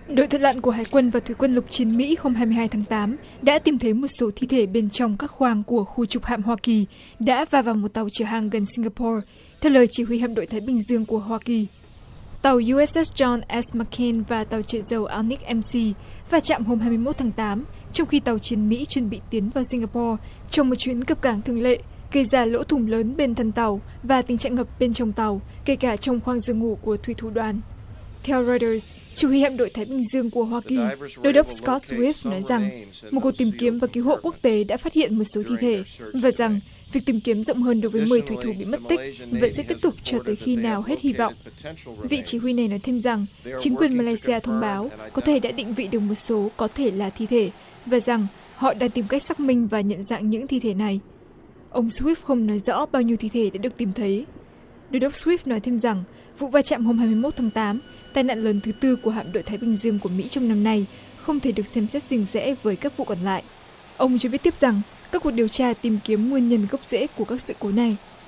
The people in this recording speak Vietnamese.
Đội thợ lặn của Hải quân và Thủy quân lục chiến Mỹ hôm 22 tháng 8 đã tìm thấy một số thi thể bên trong các khoang của khu trục hạm Hoa Kỳ đã va vào một tàu chở hàng gần Singapore, theo lời chỉ huy hạm đội Thái Bình Dương của Hoa Kỳ. Tàu USS John S. McCain và tàu chở dầu Onyx MC va chạm hôm 21 tháng 8, trong khi tàu chiến Mỹ chuẩn bị tiến vào Singapore trong một chuyến cập cảng thường lệ, gây ra lỗ thủng lớn bên thân tàu và tình trạng ngập bên trong tàu, kể cả trong khoang giường ngủ của thủy thủ đoàn. Theo Reuters, chỉ huy hạm đội Thái Bình Dương của Hoa Kỳ, đô đốc Scott Swift nói rằng một cuộc tìm kiếm và cứu hộ quốc tế đã phát hiện một số thi thể và rằng việc tìm kiếm rộng hơn đối với 10 thủy thủ bị mất tích vẫn sẽ tiếp tục cho tới khi nào hết hy vọng. Vị chỉ huy này nói thêm rằng chính quyền Malaysia thông báo có thể đã định vị được một số có thể là thi thể và rằng họ đang tìm cách xác minh và nhận dạng những thi thể này. Ông Swift không nói rõ bao nhiêu thi thể đã được tìm thấy. Đô đốc Swift nói thêm rằng vụ va chạm hôm 21 tháng 8, tai nạn lớn thứ tư của hạm đội Thái Bình Dương của Mỹ trong năm nay, không thể được xem xét riêng rẽ với các vụ còn lại. Ông cho biết tiếp rằng các cuộc điều tra tìm kiếm nguyên nhân gốc rễ của các sự cố này.